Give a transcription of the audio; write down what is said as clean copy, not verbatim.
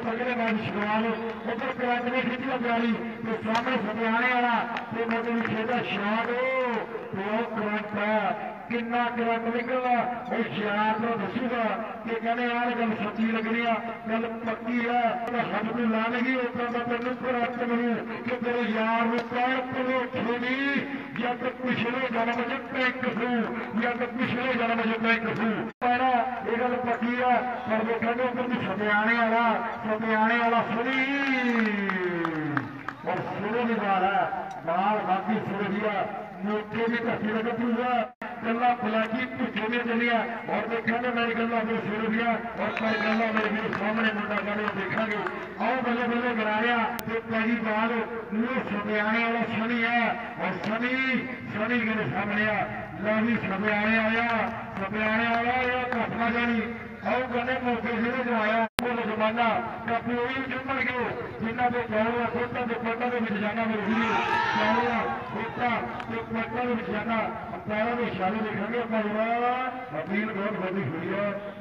अगले मैच करवा लो उधर करंट ने खिंची प्यारी तो सामने सतियाने वाला तो मतलब खेदा शॉट तो करंट किन्ना करंट निकलना और यार तो दसूगा कि कहने यार गल सच्ची लगनी है गल पक्की है हद को ला लगी उतना मैं तेन करंट बनू कि तेरे यार को कौन भुलेखे नहीं या तो पिछले जन्म च टैंक फू या तो पिछले जन्म च टैंक फू पैरा ये गल पक्की है पर देखा उधर सतियाने वाला सुनी और सुनो भी बाल है बाल बाकी सुर दिया मोटे भी धरती लगे पूरा गला फलैकी भुखे में चलिया और देखा मेरी गला मेरे सुर दिया और पर गला मेरे सामने मुंडा गले देखा आओ बल्ले बल्ले गिराया तो पहली बाल मुँह सतियाने वाला सनी है और सनी मेरे सामने आ लाभी सतियाने आया घटना जानी आओ कहने मौके से जो आया जमाना काफी वही जुम्मन गए जिन्हों के चौड़ा कोटा के पट्टा के जाना मेरे वीडियो चौड़ा कोटा के पट्टा के जाना पैरों के इशारे देखेंगे अपना अपील बहुत बड़ी हुई है।